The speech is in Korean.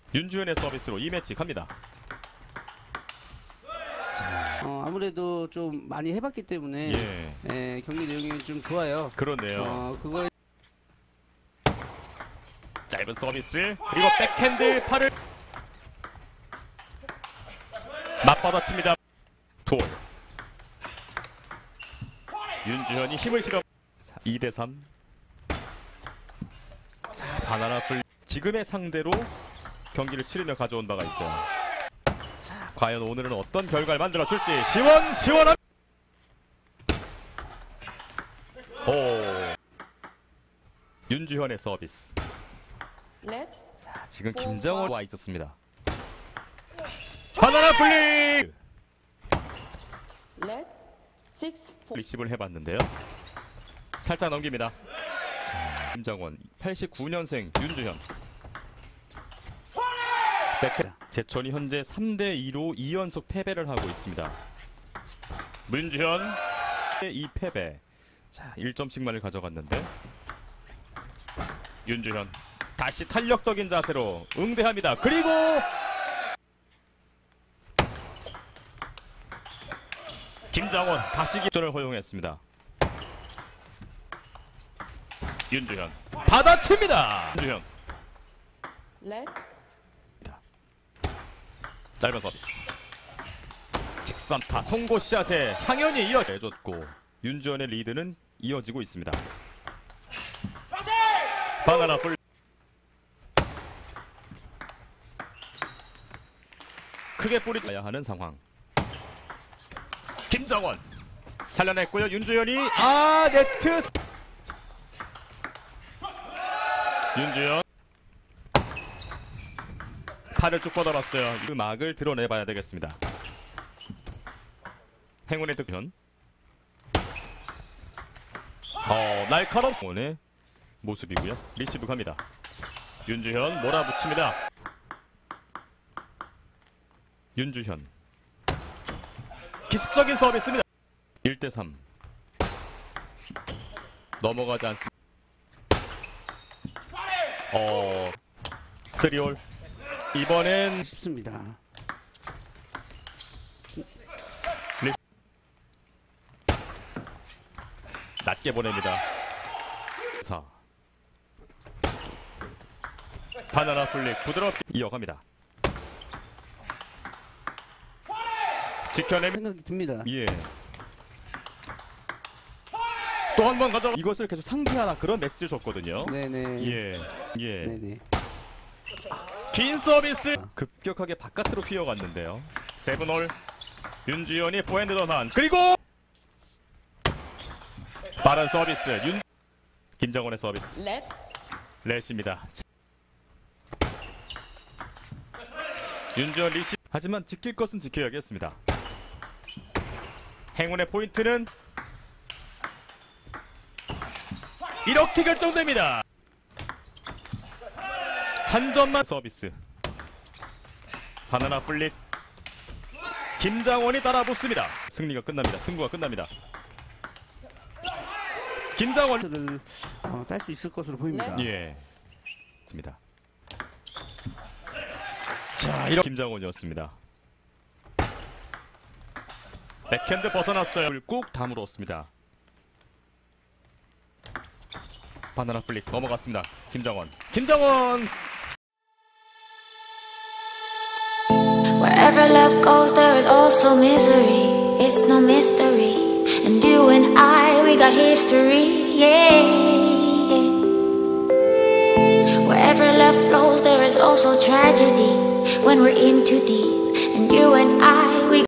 윤주현의 서비스로 이 매치 갑니다. 아무래도 좀 많이 해봤기 때문에 예, 경기 내용이 좀 좋아요. 그렇네요. 그거에 짧은 서비스 그리고 백핸드 팔을 맞받아칩니다. 돌 윤주현이 힘을 실어 2대3. 자, 바나나 풀 지금의 상대로 경기를 치르며 가져온 바가 있어요. 자, 과연 오늘은 어떤 결과를 만들어줄지. 시원한 오 윤주현의 서비스. 자, 지금 김정원 와 있었습니다. 바나나 플릭 리시브를 해봤는데요. 살짝 넘깁니다. 자, 김정원 89년생 윤주현. 제천이 현재 3대2로 2연속 패배를 하고 있습니다. 문주현 2패배. 자, 1점씩만을 가져갔는데 윤주현 다시 탄력적인 자세로 응대합니다. 그리고 김정원 다시 기전을 허용했습니다. 윤주현 받아칩니다. 윤주현 짧은 서비스 직선타 송고샷에 향연이 이어져줬고 윤주현의 리드는 이어지고 있습니다. 바나나 풀 크게 뿌리쳐야 하는 상황. 김정원 살려냈고요. 윤주현이 네트. 윤주현 팔을 쭉 뻗어봤어요. 그 막을 드러내봐야 되겠습니다. 행운의 득현. 날카로운 원의 모습이고요. 리시브 갑니다. 윤주현 몰아붙입니다. 윤주현 기습적인 서비스입니다. 1대3 넘어가지 않습니다. 3올 이번엔 쉽습니다. 낮게 보냅니다. 4 바나나 플릭 부드럽게 이어갑니다. 지켜내면 생각이 듭니다. 또 한 번 가져. 이것을 계속 상기하라 그런 메시지를 줬거든요. 네네. 네네. 긴 서비스 급격하게 바깥으로 휘어갔는데요. 7올 윤주현이 포핸드 전환 그리고 빠른 서비스 김정원의 서비스 렛입니다. 윤주현 리시 하지만 지킬 것은 지켜야겠습니다. 행운의 포인트는 이렇게 결정됩니다. 한 점만 서비스 바나나 플릭 김장원이 따라붙습니다. 승리가 끝납니다. 승부가 끝납니다. 김장원 딸 수 있을 것으로 보입니다. 맞습니다. 자, 이런 김장원이었습니다. 백핸드 벗어났어요. 꾹 다물었습니다. 바나나 플릭 넘어갔습니다. 김정원. Wherever love goes, there is also misery. It's no mystery. And you and I, we got history. Yeah. Wherever love flows, there is also tragedy. When we're in too deep. And you and I.